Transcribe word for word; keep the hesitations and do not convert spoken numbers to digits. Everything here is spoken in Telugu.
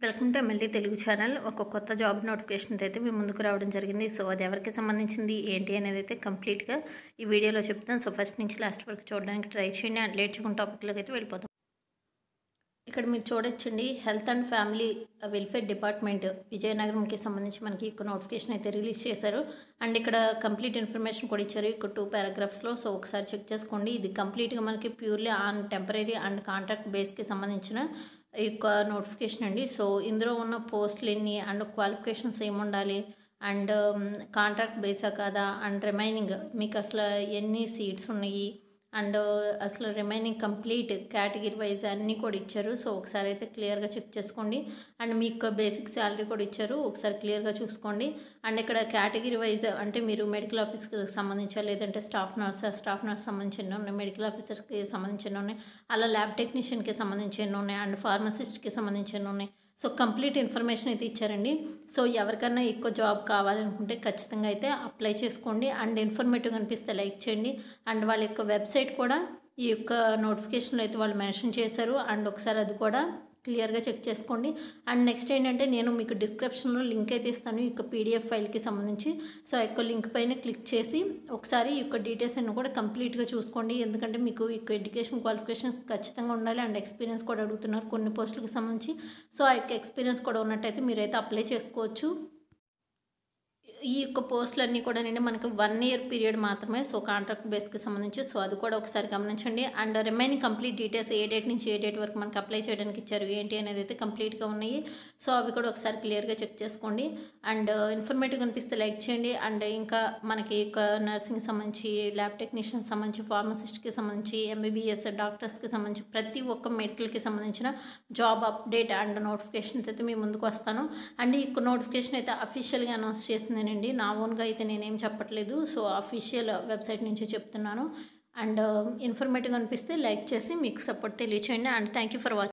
Welcome to MLT Telugu channel. ఒక కొత్త జాబ్ నోటిఫికేషన్ అయితే మీ ముందుకు రావడం జరిగింది. సో అది ఎవరికి సంబంధించింది ఏంటి అనేది అయితే కంప్లీట్గా ఈ వీడియోలో చెప్తాను. సో ఫస్ట్ నుంచి లాస్ట్ వరకు చూడడానికి ట్రై చేయండి. అండ్ లేట్ చేయకుండా టాపిక్లోకి అయితే వెళ్ళిపోతాం. ఇక్కడ మీరు చూడొచ్చండి, health and family welfare department విజయనగరంకి సంబంధించి మనకి ఒక నోటిఫికేషన్ అయితే రిలీజ్ చేశారు. అండ్ ఇక్కడ కంప్లీట్ ఇన్ఫర్మేషన్ కూడా ఇచ్చారు ఇక్కడ టూ పారాగ్రాఫ్స్లో. సో ఒకసారి చెక్ చేసుకోండి. ఇది కంప్లీట్గా మనకి purely on temporary and contract బేస్కి సంబంధించిన ఈ యొక్క నోటిఫికేషన్ అండి. సో ఇందులో ఉన్న పోస్టులు ఎన్ని అండ్ క్వాలిఫికేషన్స్ ఏముండాలి అండ్ కాంట్రాక్ట్ బేసా కాదా అండ్ రిమైనింగ్ మీకు అసలు ఎన్ని సీట్స్ ఉన్నాయి అండ్ అసలు రిమైనింగ్ కంప్లీట్ కేటగిరీ వైజ్ అన్నీ కూడా ఇచ్చారు. సో ఒకసారి అయితే క్లియర్గా చెక్ చేసుకోండి. అండ్ మీకు బేసిక్ శాలరీ కూడా ఇచ్చారు, ఒకసారి క్లియర్గా చూసుకోండి. అండ్ ఇక్కడ కేటగిరీ వైజ్ అంటే మీరు మెడికల్ ఆఫీస్కి సంబంధించి లేదంటే స్టాఫ్ నర్స్ స్టాఫ్ నర్స్ సంబంధించిన ఉన్నాయి, మెడికల్ ఆఫీసర్స్కి సంబంధించిన ఉన్నాయి, అలా ల్యాబ్ టెక్నీషియన్కి సంబంధించిన ఉన్నాయి అండ్ ఫార్మసిస్ట్కి సంబంధించిన ఉన్నాయి. సో కంప్లీట్ ఇన్ఫర్మేషన్ అయితే ఇచ్చారండి. సో ఎవరికన్నా ఎక్కువ జాబ్ కావాలనుకుంటే ఖచ్చితంగా అయితే అప్లై చేసుకోండి. అండ్ ఇన్ఫర్మేటివ్ అనిపిస్తే లైక్ చేయండి. అండ్ వాళ్ళ యొక్క వెబ్సైట్ కూడా ఈ యొక్క నోటిఫికేషన్లో అయితే వాళ్ళు మెన్షన్ చేశారు. అండ్ ఒకసారి అది కూడా క్లియర్గా చెక్ చేసుకోండి. అండ్ నెక్స్ట్ ఏంటంటే నేను మీకు డిస్క్రిప్షన్లో లింక్ అయితే ఇస్తాను ఈ యొక్క పీడిఎఫ్ ఫైల్కి సంబంధించి. సో ఆ యొక్క లింక్ పైన క్లిక్ చేసి ఒకసారి ఈ యొక్క డీటెయిల్స్ అన్ని కూడా కంప్లీట్గా చూసుకోండి. ఎందుకంటే మీకు ఈ యొక్క ఎడ్యుకేషన్ క్వాలిఫికేషన్స్ ఖచ్చితంగా ఉండాలి అండ్ ఎక్స్పీరియన్స్ కూడా అడుగుతున్నారు కొన్ని పోస్టులకు సంబంధించి. సో ఆ యొక్క ఎక్స్పీరియన్స్ కూడా ఉన్నట్టయితే మీరైతే అప్లై చేసుకోవచ్చు. ఈ యొక్క పోస్టులన్నీ కూడా నేను మనకి వన్ ఇయర్ పీరియడ్ మాత్రమే, సో కాంట్రాక్ట్ బేస్కి సంబంధించి. సో అది కూడా ఒకసారి గమనించండి. అండ్ రిమైనింగ్ కంప్లీట్ డీటెయిల్స్ ఏ డేట్ నుంచి ఏ డేట్ వరకు మనకి అప్లై చేయడానికి ఇచ్చారు ఏంటి అనేది అయితే కంప్లీట్గా ఉన్నాయి. సో అవి కూడా ఒకసారి క్లియర్గా చెక్ చేసుకోండి. అండ్ ఇన్ఫర్మేటివ్ అనిపిస్తే లైక్ చేయండి. అండ్ ఇంకా మనకి నర్సింగ్కి సంబంధించి, ల్యాబ్ టెక్నీషియన్కి సంబంధించి, ఫార్మసిస్ట్కి సంబంధించి, ఎంబీబీఎస్ డాక్టర్స్కి సంబంధించి ప్రతి ఒక్క మెడికల్కి సంబంధించిన జాబ్ అప్డేట్ అండ్ నోటిఫికేషన్ అయితే మీ ముందుకు వస్తాను. అండ్ ఈ నోటిఫికేషన్ అయితే అఫీషియల్గా అనౌన్స్ చేసింది అండి, నా ఓన్గా అయితే నేనేం చెప్పట్లేదు. సో అఫీషియల్ వెబ్సైట్ నుంచి చెప్తున్నాను. అండ్ ఇన్ఫర్మేటివ్ అనిపిస్తే లైక్ చేసి మీకు సపోర్ట్ తెలియచేయండి. And thank you for watching.